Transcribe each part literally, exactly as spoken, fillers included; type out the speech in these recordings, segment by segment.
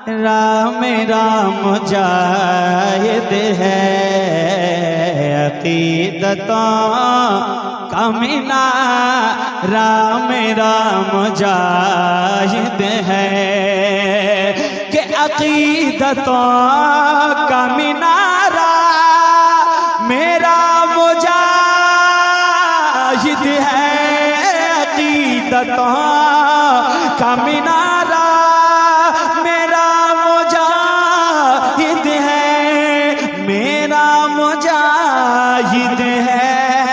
राम राम मुजाहिद है, अकीदतों का मीनार राम राम मुजाहिद है, कि अकीदतों का मीनारा मेरा मुजाहिद है, अकीदतों का मीनारा मेरा मुजाहिद है, मेरा मुजाहिद है।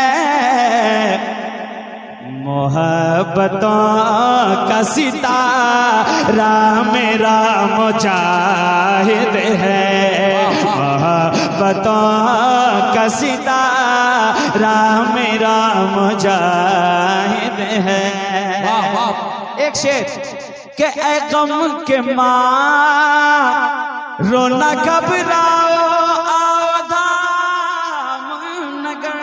मोहब्बतों का सितारा मेरा मुजाहिद है, मोहब्बतों का सितारा मेरा मुजाहिद है। एक शेर के ऐ गम के माँ रोना घबराओ आओ धाम नगर,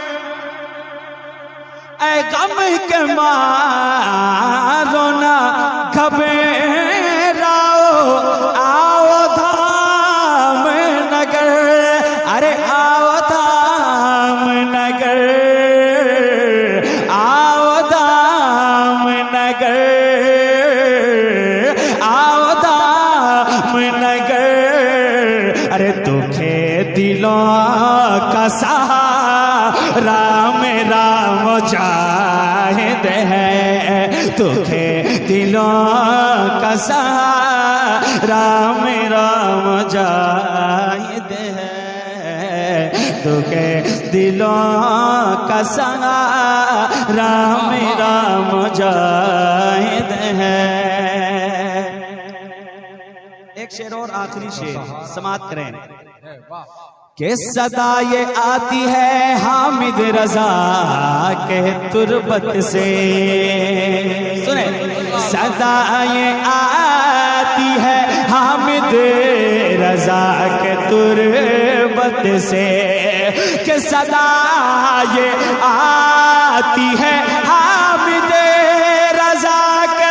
ऐ गम के माँ रोना घबराओ आओ धाम नगर, अरे आओ धाम नगर, आओ धाम नगर, आओ धाम नगर, अरे दुखे दिलों का सहारा मेरा मुजाहिद है, दुखे दिलों का सहारा मेरा मुजाहिद है, दुखे दिलों का सहारा मेरा मुजाहिद है। एक शेर और आखिरी शेर समाप्त करें कि सदा ये आती है हामिद रजा के तुरबत से, सुने सदा ये आती है हामिद रजा के तुरबत से, कि सदा ये आती है हामिद रजा के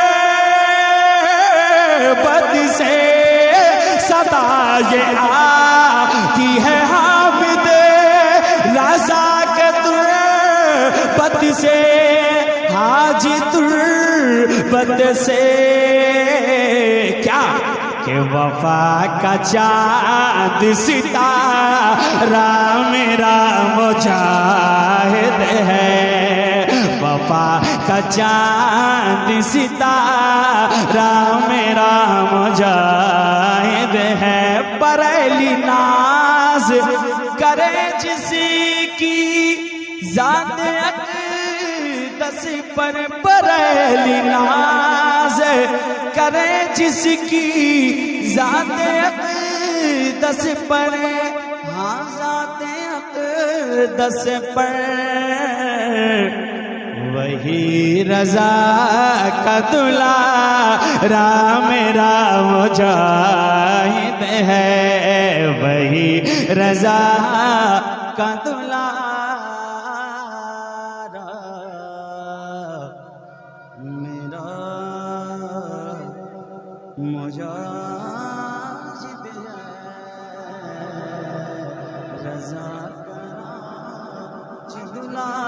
तुरबत से, सदा ये आती है हामिद रजा के तुरबत से, हाजी तुरबत से, क्या कि वफा का चाँद सितारा मेरा मुजाहिद है, वफा का चाँद सितारा मेरा मुजाहिद है। बरेली नाज करे जिसकी ज़ात अक़दस पर, बरेली नाज करे जिसकी ज़ात अक़दस पर, हाँ ज़ात अक़दस पर, वही रजा का दुलारा मेरा मुजाहिद है, वही रजा का दुलारा मेरा मुजाहिद है, रजा का दुलारा।